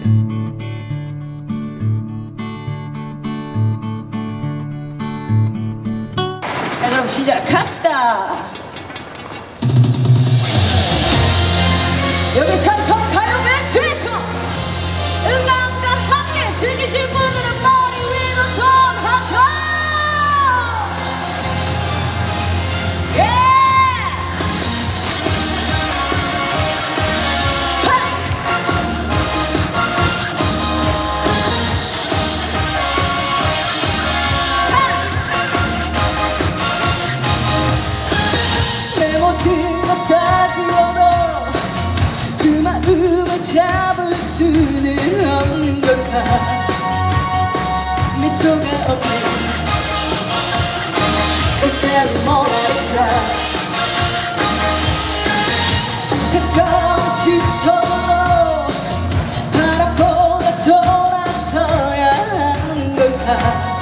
자, 그럼 시작합시다. 여기 산청 가요 베스트에서 음악과 함께 즐기실 분들은 머리 위로 손 하트. 내 모든 것까지 열어 그 마음을 잡을 수는 없는 걸까. 미소가 없는 그때는 모나리자. 차가운 시선으로 바라보다 돌아서야 하는 걸까.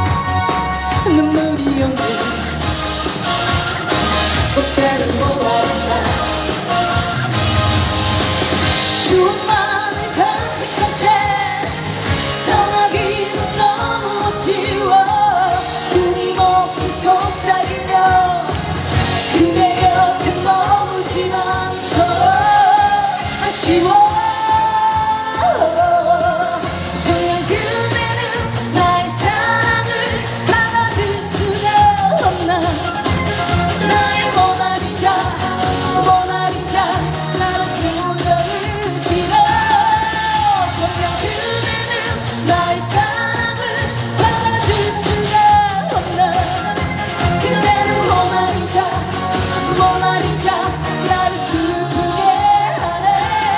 눈물이 없는 그때는 모나리자. 추억만을 간직한 채 떠나기는 너무 아쉬워. 끊임없이 속삭이며 그대 곁에 머무지만 않도록 아쉬워. 정녕 그대는 나의 사랑을 받아줄 수가 없나. 나의 모나리자 나를 세우려는 싫어. 정녕 그대는 나의 사랑을 받아줄 수가 없나. 그대는 모나리자 나를 슬프게 하네.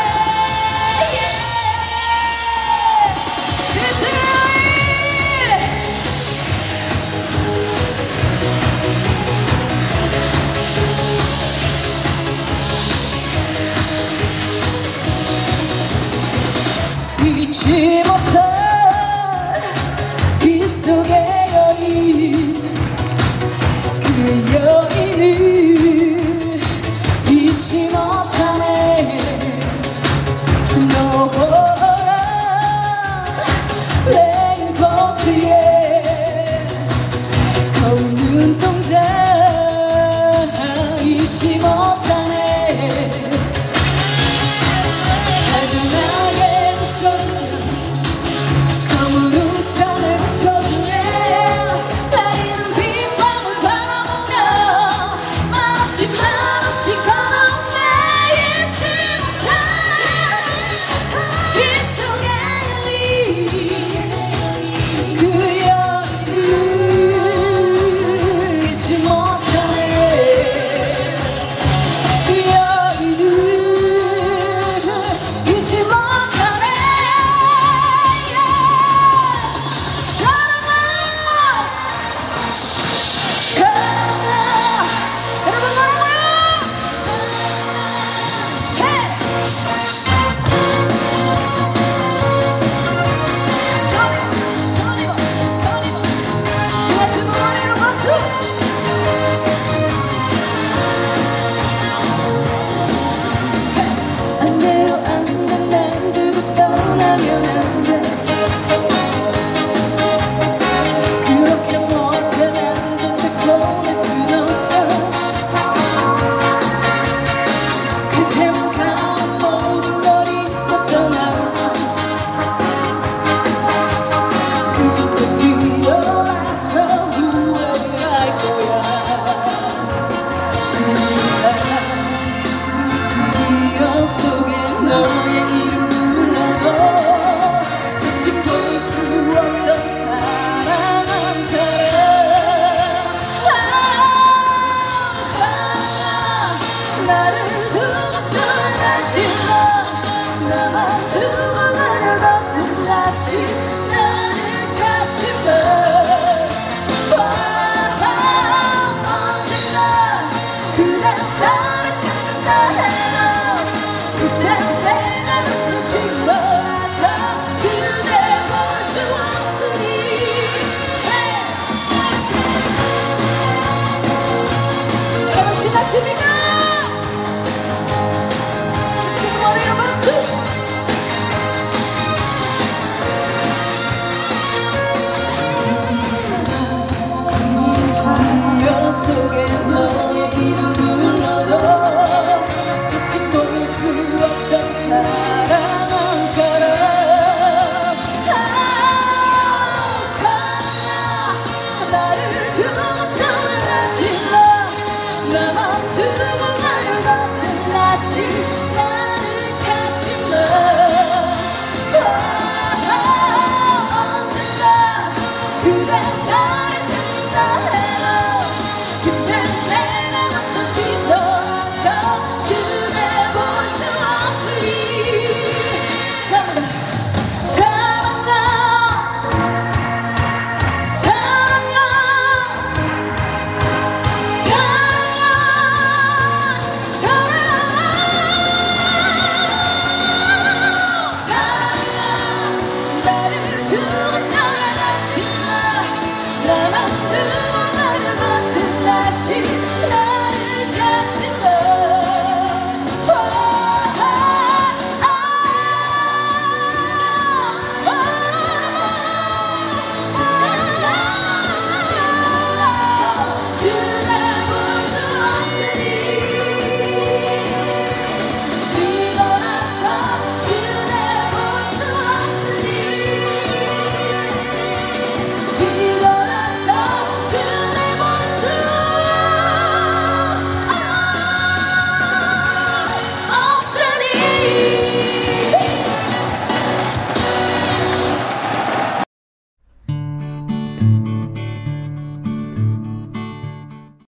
This is 빛이